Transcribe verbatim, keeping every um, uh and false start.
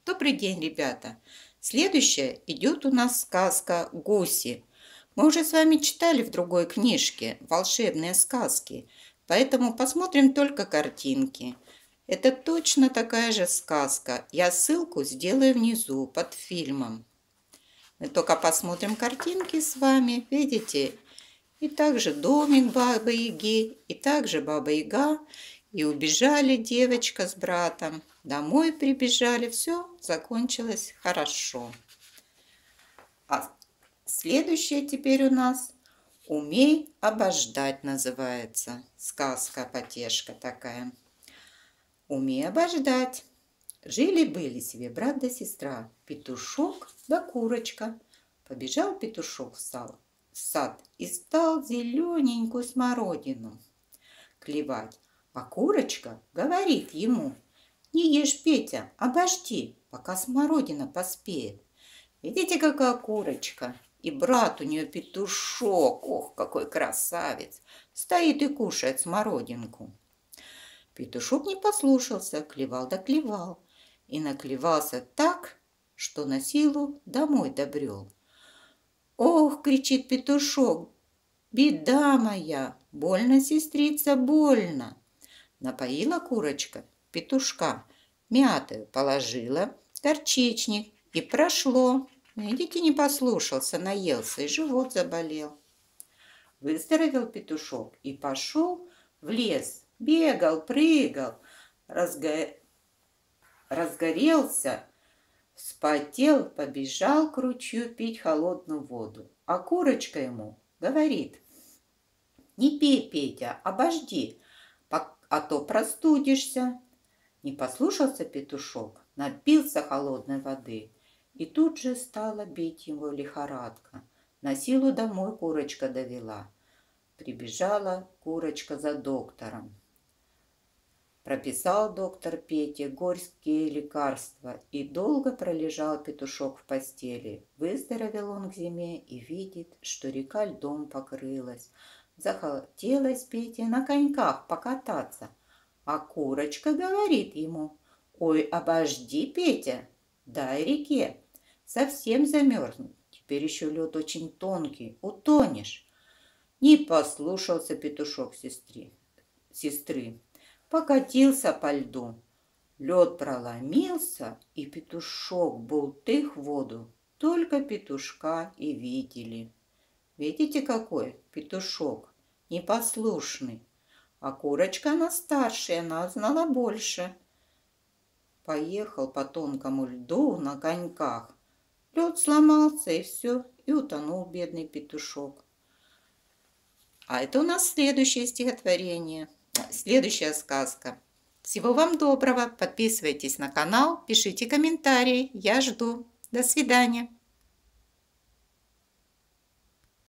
Добрый день, ребята! Следующая идет у нас сказка «Гуси». Мы уже с вами читали в другой книжке волшебные сказки, поэтому посмотрим только картинки. Это точно такая же сказка. Я ссылку сделаю внизу под фильмом. Мы только посмотрим картинки с вами, видите? И также домик Бабы-Яги, и также Баба-Яга. И убежали девочка с братом. Домой прибежали. Все закончилось хорошо. А следующее теперь у нас «Умей обождать» называется. Сказка-потешка такая. «Умей обождать». Жили-были себе брат да сестра, петушок да курочка. Побежал петушок в сад и стал зелененькую смородину клевать. А курочка говорит ему: «Не ешь, Петя, обожди, пока смородина поспеет». Видите, какая курочка? И брат у нее петушок, ох, какой красавец, стоит и кушает смородинку. Петушок не послушался, клевал да клевал. И наклевался так, что на силу домой добрел. «Ох, — кричит петушок, — беда моя, больно, сестрица, больно». Напоила курочка петушка, мятою положила, горчичник, и прошло. Видите, не послушался, наелся, и живот заболел. Выздоровел петушок и пошел в лес. Бегал, прыгал, разго... разгорелся, вспотел, побежал к ручью пить холодную воду. А курочка ему говорит: «Не пей, Петя, обожди, а то простудишься». Не послушался петушок, напился холодной воды, и тут же стала бить его лихорадка. На силу домой курочка довела. Прибежала курочка за доктором. Прописал доктор Пете горькие лекарства, и долго пролежал петушок в постели. Выздоровел он к зиме и видит, что река льдом покрылась. Захотелось Пете на коньках покататься, а курочка говорит ему: «Ой, обожди, Петя, дай реке, совсем замерзнуть, теперь еще лед очень тонкий, утонешь». Не послушался петушок сестры, сестры, покатился по льду. Лед проломился, и петушок бултых в воду. Только петушка и видели. Видите, какой петушок непослушный. А курочка, она старшая, она знала больше. Поехал по тонкому льду на коньках. Лед сломался, и все, и утонул бедный петушок. А это у нас следующее стихотворение, следующая сказка. Всего вам доброго, подписывайтесь на канал, пишите комментарии, я жду. До свидания.